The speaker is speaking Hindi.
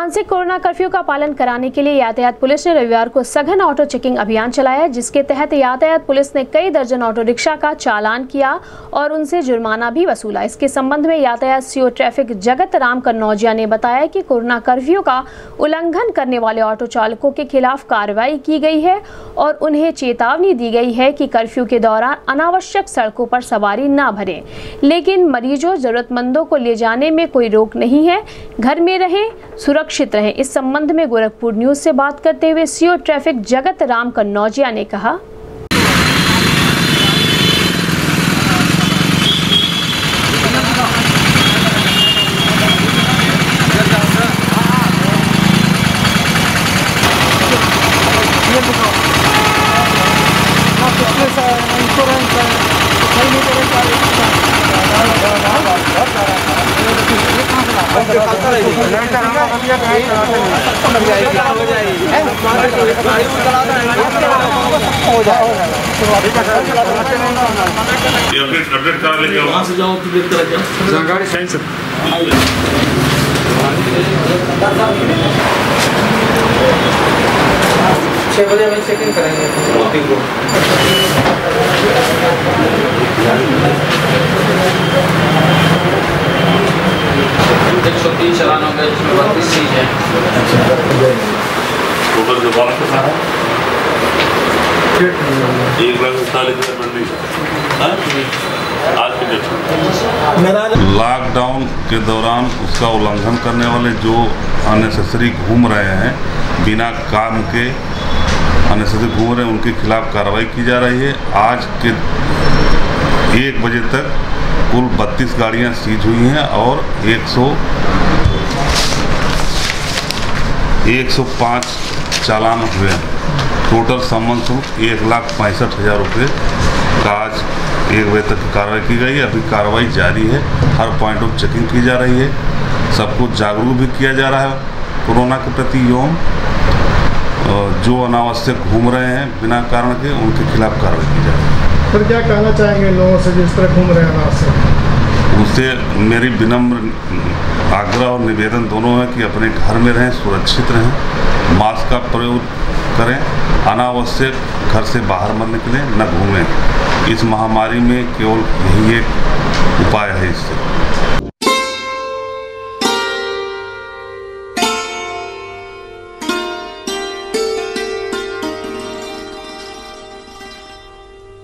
मानसिक कोरोना कर्फ्यू का पालन कराने के लिए यातायात पुलिस ने रविवार को सघन ऑटो चेकिंग अभियान चलाया, जिसके तहत यातायात पुलिस ने कई दर्जन ऑटो रिक्शा का चालान किया और उनसे जुर्माना भी वसूला। इसके संबंध में यातायात सीओ ट्रैफिक जगत राम कन्नौजिया ने बताया कि कोरोना कर्फ्यू का उल्लंघन करने वाले ऑटो चालकों के खिलाफ कार्रवाई की गई है और उन्हें चेतावनी दी गई है कि कर्फ्यू के दौरान अनावश्यक सड़कों पर सवारी न भरें, लेकिन मरीजों जरूरतमंदों को ले जाने में कोई रोक नहीं है। घर में रहें, सुरक्षित रहें। इस संबंध में गोरखपुर न्यूज से बात करते हुए सीओ ट्रैफिक जगत राम कन्नौजिया ने कहा, अपडेट करा लेके वहाँ से जाओ तो देख कर गाड़ी सही से 6 बजे हम चेकिंग करेंगे। 130 चालान हो गए, जिसमें 32 चीज है। टोटल जो बात है 1,40,000 लॉकडाउन के दौरान उसका उल्लंघन करने वाले जो अननेसेसरी घूम रहे हैं, बिना काम के अननेसेसरी घूम रहे हैं, उनके खिलाफ कार्रवाई की जा रही है। आज के 1 बजे तक कुल 32 गाड़ियां सीज हुई हैं और 105 चालान हुए हैं। टोटल सम्मन शुल्क 1,65,000 रुपये का आज 1 बजे तक कार्रवाई की गई है। अभी कार्रवाई जारी है, हर पॉइंट ऑफ चेकिंग की जा रही है, सबको जागरूक भी किया जा रहा है कोरोना के प्रति। एवं जो अनावश्यक घूम रहे हैं बिना कारण के, उनके खिलाफ कार्रवाई की जा रही है। फिर क्या कहना चाहेंगे लोगों से जिस तरह घूम रहे हैं अनावश्यक? उनसे मेरी विनम्र आग्रह और निवेदन दोनों है कि अपने घर में रहें, सुरक्षित रहें, मास्क का प्रयोग करें, अनावश्यक घर से बाहर मत निकलें, न घूमें। इस महामारी में केवल यही एक उपाय है इससे।